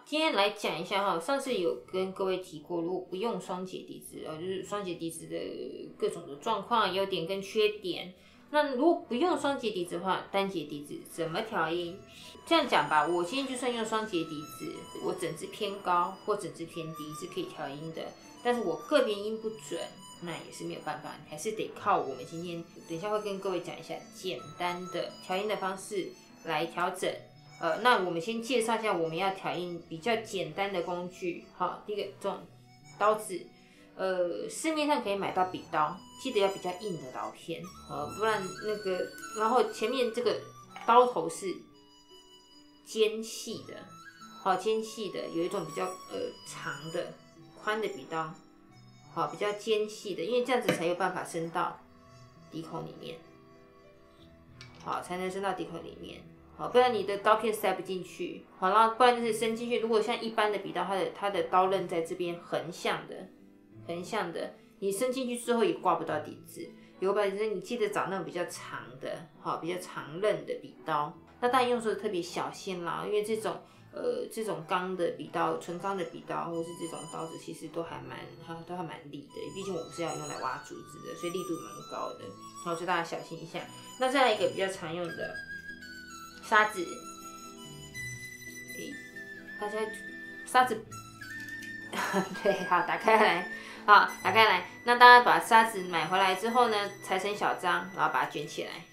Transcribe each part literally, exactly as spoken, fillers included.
今天来讲一下哈，上次有跟各位提过，如果不用双节底子啊，就是双节底子的各种的状况、优点跟缺点。那如果不用双节底子的话，单节底子怎么调音？这样讲吧，我今天就算用双节底子，我整支偏高或整支偏低是可以调音的，但是我个别音不准，那也是没有办法，还是得靠我们今天等一下会跟各位讲一下简单的调音的方式来调整。呃，那我们先介绍一下我们要调音比较简单的工具。好，第一个这种刀子，呃，市面上可以买到笔刀，记得要比较硬的刀片，呃，不然那个，然后前面这个刀头是尖细的，好，尖细的，有一种比较呃长的、宽的笔刀，好，比较尖细的，因为这样子才有办法伸到鼻孔里面，好，才能伸到鼻孔里面。好，不然你的刀片塞不进去。好，然后不然就是伸进去。如果像一般的笔刀，它的它的刀刃在这边横向的，横向的，你伸进去之后也挂不到底子。有把就是你记得找那种比较长的，好，比较长刃的笔刀。那当然用的时候特别小心啦，因为这种呃这种钢的笔刀，纯钢的笔刀或是这种刀子，其实都还蛮哈都还蛮利的。毕竟我们是要用来挖竹子的，所以力度蛮高的。好，所以大家小心一下。那再来一个比较常用的。沙子，大家沙子，对，好，打开来，好，打开来。那大家把沙子买回来之后呢，裁成小张，然后把它卷起来，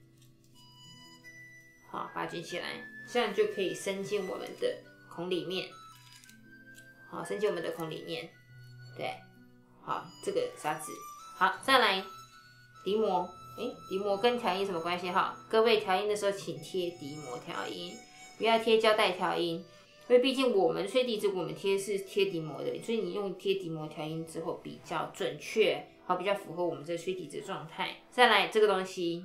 好，把它卷起来，这样就可以伸进我们的孔里面，好，伸进我们的孔里面，对，好，这个沙子，好，再来笛膜。哎，笛膜跟调音什么关系哈？各位调音的时候，请贴笛膜调音，不要贴胶带调音，因为毕竟我们吹笛子，我们贴是贴笛膜的，所以你用贴笛膜调音之后比较准确，好，比较符合我们这吹笛子的状态。再来这个东西，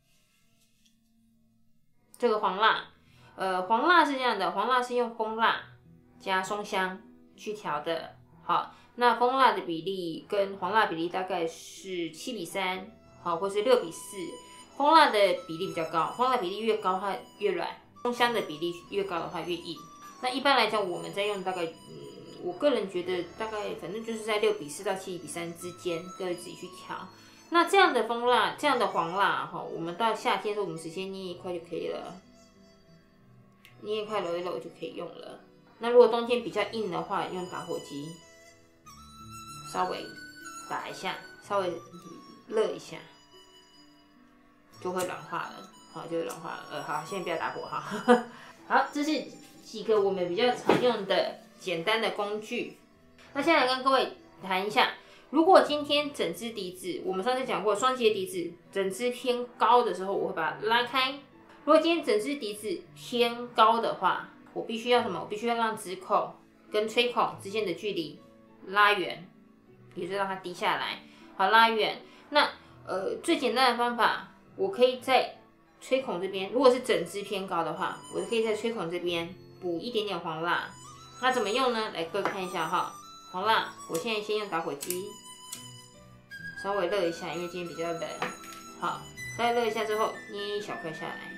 这个黄蜡，呃，黄蜡是这样的，黄蜡是用蜂蜡加松香去调的，好，那蜂蜡的比例跟黄蜡比例大概是七比三。好，或是六比四，蜂蜡的比例比较高，蜂蜡比例越高它越软，松香的比例越高的话越硬。那一般来讲，我们在用大概，嗯，我个人觉得大概反正就是在六比四到七比三之间，各位自己去调。那这样的蜂蜡，这样的黄蜡哈，我们到夏天的时候，我们直接捏一块就可以了，捏一块揉一揉就可以用了。那如果冬天比较硬的话，用打火机稍微打一下，稍微热一下。就会软化了，好，就会软化了。呃，好，现在不要打火哈。好，这是几个我们比较常用的简单的工具。那现在来跟各位谈一下，如果今天整支笛子，我们上次讲过双节笛子，整支偏高的时候，我会把它拉开。如果今天整支笛子偏高的话，我必须要什么？我必须要让指孔跟吹孔之间的距离拉远，也就是让它低下来，好，拉远。那呃，最简单的方法。我可以在吹孔这边，如果是整支偏高的话，我可以在吹孔这边补一点点黄蜡。那怎么用呢？来，各位看一下哈，黄蜡，我现在先用打火机稍微热一下，因为今天比较冷。好，稍微热一下之后，捏一小块下来。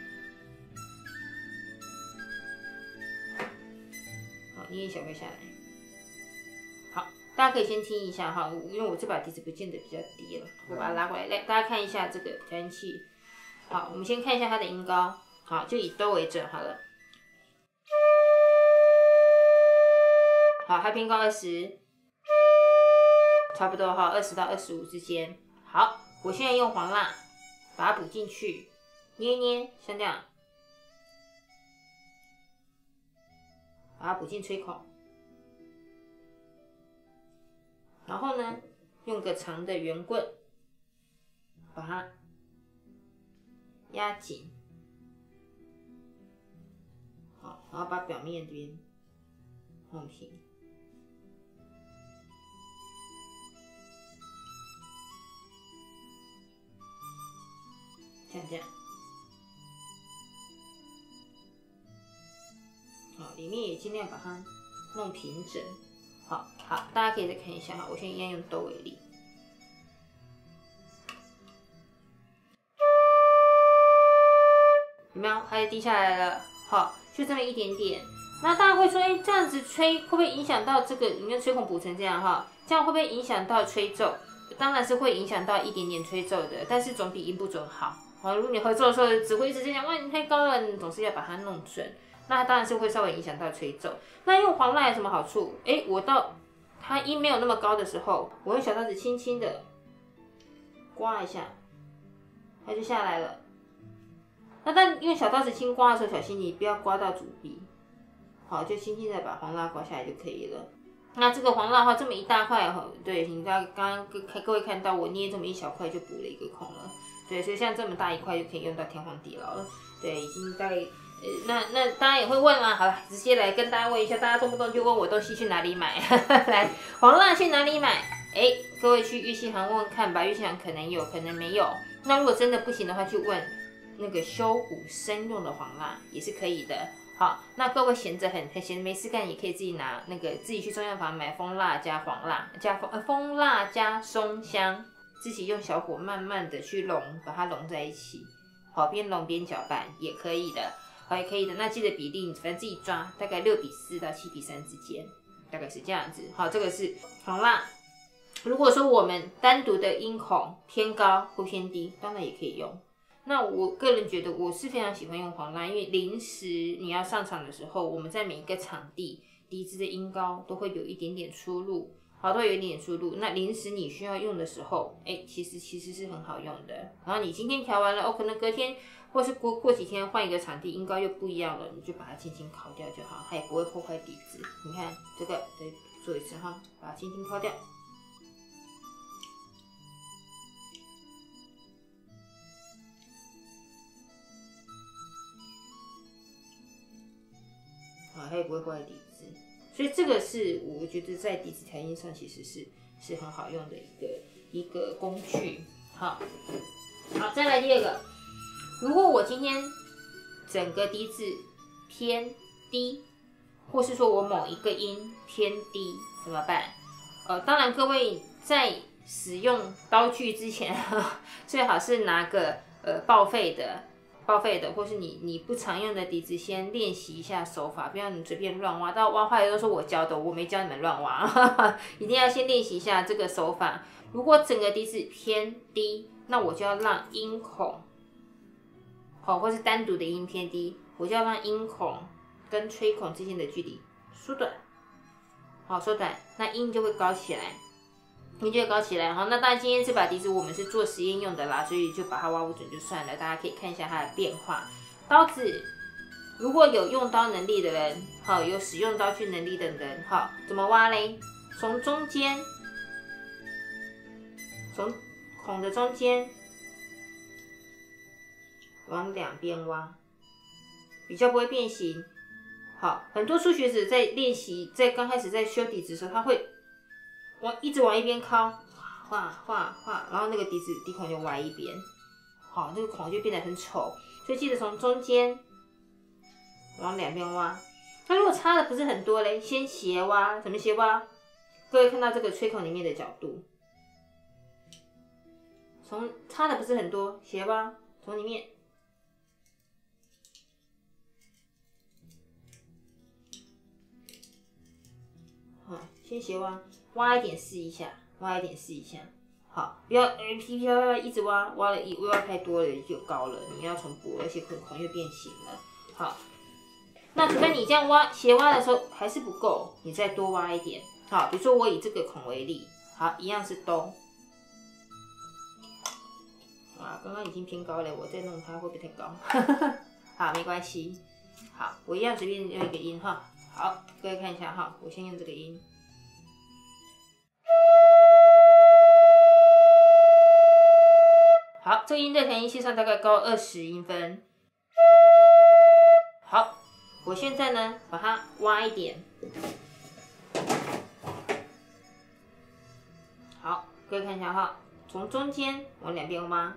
好，捏一小块下来。好，大家可以先听一下哈，因为我这把笛子不见得比较低了，我把它拉过来，来大家看一下这个调音器。好，我们先看一下它的音高，好，就以哆为准好了。好，它偏高二十，差不多哈，二十到二十五之间。好，我现在用黄蜡把它补进去，捏一捏，像这样，把它补进吹孔。然后呢，用个长的圆棍把它压紧，好，然后把表面这边弄平，像这样，好，里面也尽量把它弄平整。好好，大家可以再看一下哈，我现在一样用哆为例。有没有？它就低下来了，好，就这么一点点。 那大家会说，哎，这样子吹会不会影响到这个？你看吹孔补成这样哈，这样会不会影响到吹奏？当然是会影响到一点点吹奏的，但是总比音不准好。好，如果你合奏的时候只会一直这样，哇，你太高了，你总是要把它弄准，那当然是会稍微影响到吹奏。那用黄蜡有什么好处？哎，我到它音没有那么高的时候，我用小刀子轻轻的刮一下，它就下来了。那但用小刀子轻刮的时候，小心你不要刮到主壁。好，就轻轻的把黄蜡刮下来就可以了。那这个黄蜡的话，这么一大块哈，对，你刚刚刚各位看到我捏这么一小块就补了一个孔了，对，所以像这么大一块就可以用到天荒地老了，对，已经大概呃，那那大家也会问啦，好了，直接来跟大家问一下，大家动不动就问我东西去哪里买，来，黄蜡去哪里买？哎，各位去玉器行问问看吧，玉器行可能有，可能没有。那如果真的不行的话，去问那个修补生用的黄蜡也是可以的。好，那各位闲着很很闲没事干，也可以自己拿那个自己去中药房买蜂蜡加黄蜡加蜂呃蜂蜡加松香，自己用小火慢慢的去笼，把它笼在一起。好，边笼边搅拌也可以的，好也可以的。那记得比例，反正自己抓，大概六比四到七比三之间，大概是这样子。好，这个是黄蜡。如果说我们单独的音孔偏高或偏低，当然也可以用。那我个人觉得我是非常喜欢用黄蜡，因为临时你要上场的时候，我们在每一个场地笛子的音高都会有一点点出入，好，都会有一点点出入。那临时你需要用的时候，哎，其实其实是很好用的。然后你今天调完了，哦，可能隔天或是过过几天换一个场地，音高又不一样了，你就把它轻轻烤掉就好，它也不会破坏笛子。你看这个，再做一次哈，把它轻轻烤掉。它也不会破坏笛子，所以这个是我觉得在笛子调音上其实是是很好用的一个一个工具。好，好，再来第二个，如果我今天整个笛子偏低，或是说我某一个音偏低，怎么办？呃，当然各位在使用刀具之前，最好是拿个呃报废的。报废的，或是你你不常用的笛子，先练习一下手法，不要你随便乱挖。到挖坏的都是我教的，我没教你们乱挖，一定要先练习一下这个手法。如果整个笛子偏低，那我就要让音孔，好，或是单独的音偏低，我就要让音孔跟吹孔之间的距离缩短，好，缩短，那音就会高起来。音就会高起来，好，那当然今天这把笛子我们是做实验用的啦，所以就把它挖不准就算了，大家可以看一下它的变化。刀子如果有用刀能力的人，好，有使用刀具能力的人，好，怎么挖嘞？从中间，从孔的中间往两边挖，比较不会变形。好，很多初学者在练习，在刚开始在修笛子的时候，他会往一直往一边靠，画画画，然后那个笛子笛孔就歪一边，好，那个孔就变得很丑。所以记得从中间往两边挖。那如果差的不是很多嘞，先斜挖，怎么斜挖？各位看到这个吹孔里面的角度，从差的不是很多，斜挖，从里面。好，先斜挖。挖一点试一下，挖一点试一下，好，不要呃噼噼啪啪一直挖，挖了一挖太多了就高了，你要重补，而且孔孔又变形了。好，那除非你这样挖斜挖的时候还是不够，你再多挖一点。好，比如说我以这个孔为例，好，一样是哆，啊，刚刚已经偏高了，我再弄它会不会太高？好，没关系，好，我一样随便用一个音哈。好，各位看一下哈，我先用这个音。好，这个音在调音器上大概高二十音分。好，我现在呢把它挖一点。好，各位看一下哈，从中间往两边挖。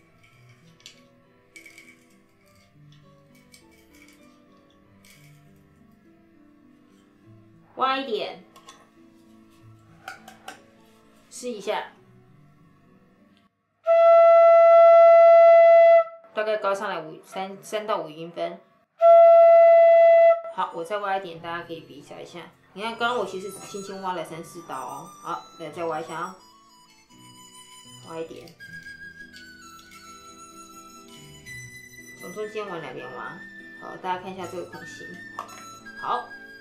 挖一点，试一下。大概高上来五三三到五音分， 好，我再挖一点，大家可以比较一下。你看，刚刚我其实只轻轻挖了三四刀哦。好，来再挖一下啊、哦，挖一点，从中间往两边挖。好，大家看一下这个孔型。好，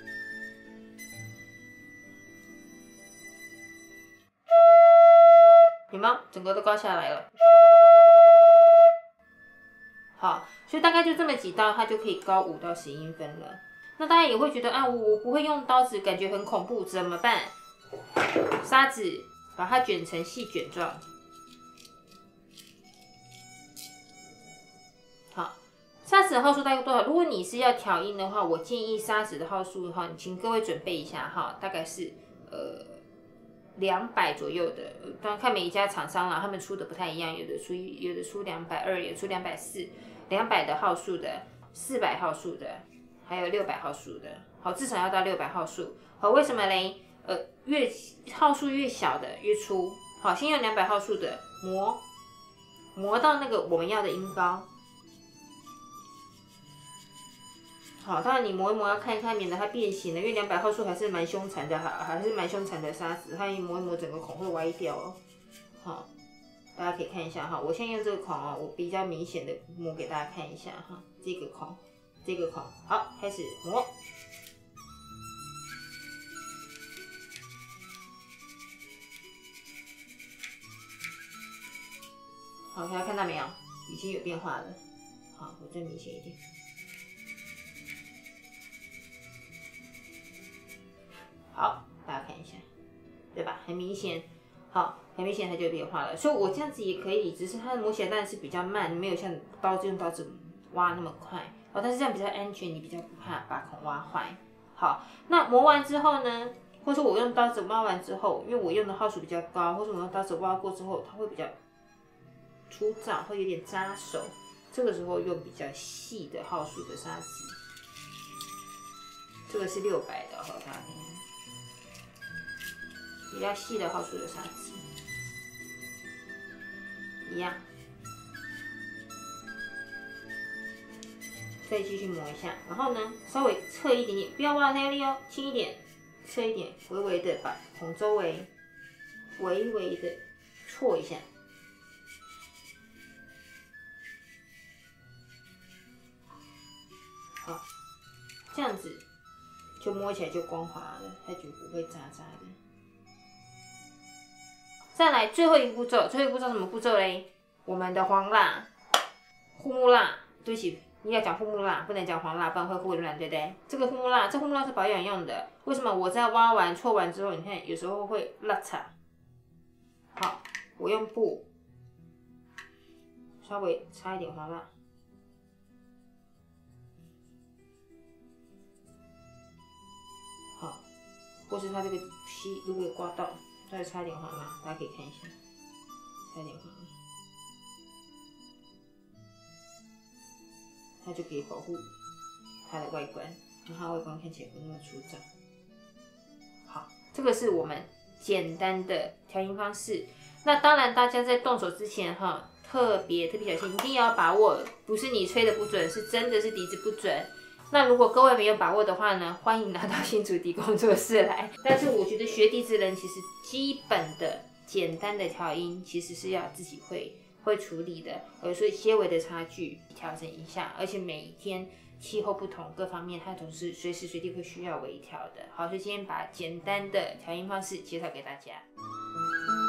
有没有？整个都高下来了。好，所以大概就这么几刀，它就可以高五到十英分了。那大家也会觉得啊，我不会用刀子，感觉很恐怖，怎么办？砂纸把它卷成细卷状。好，砂纸的号数大概多少？如果你是要调音的话，我建议砂纸的号数哈，请各位准备一下哈，大概是呃两百左右的。当然看每一家厂商啦，他们出的不太一样，有的出有的出两百二，有的出两百四，两百的号数的，四百号数的。还有六百号数的，好，至少要到六百号数。好，为什么嘞？呃，越号数越小的越粗。好，先用两百号数的磨，磨到那个我们要的音高。好，当然你磨一磨要看一看，免得它变形了，因为两百号数还是蛮凶残的，还还是蛮凶残的砂纸，它一磨一磨整个孔会歪掉哦。好，大家可以看一下哈，我现在用这个孔哦，我比较明显的磨给大家看一下哈，这个孔。这个孔，好，开始磨。好，大家看到没有？已经有变化了。好，我再明显一点。好，大家看一下，对吧？很明显，好，很明显它就变化了。所以我这样子也可以，只是它磨起来当然是比较慢，没有像刀子用刀子挖那么快。哦，但是这样比较安全，你比较不怕把孔挖坏。好，那磨完之后呢，或者说我用刀子挖完之后，因为我用的号数比较高，或者我用刀子挖过之后，它会比较粗糙，会有点扎手。这个时候用比较细的号数的砂纸，这个是六百的，好，大家看看，比较细的号数的砂纸，一样。再继续磨一下，然后呢，稍微侧一点点，不要挖太力哦，轻一点，侧一点，微微的把孔周围微微的搓一下。好，这样子就摸起来就光滑了，它就不会渣渣的。再来最后一个步骤，最后一个步骤什么步骤嘞？我们的黄蜡、护木蜡，对不起。你要讲护木蜡，不能讲黄蜡，不然会混乱，对不对？这个护木蜡，这护木蜡是保养用的。为什么？我在挖完、搓完之后，你看有时候会落差。好，我用布稍微擦一点黄蜡。好，或是它这个皮如果有刮到，再擦一点黄蜡，大家可以看一下，擦一点黄蜡。它就可以保护它的外观，让它外观看起来不那么粗糙。好，这个是我们简单的调音方式。那当然，大家在动手之前哈，特别特别小心，一定要把握，不是你吹的不准，是真的是笛子不准。那如果各位没有把握的话呢，欢迎拿到新竹笛工作室来。但是我觉得学笛子人其实基本的简单的调音，其实是要自己会。会处理的，呃，所以些微的差距调整一下，而且每一天气候不同，各方面它都是随时随地会需要微调的。好，所以今天把简单的调音方式介绍给大家。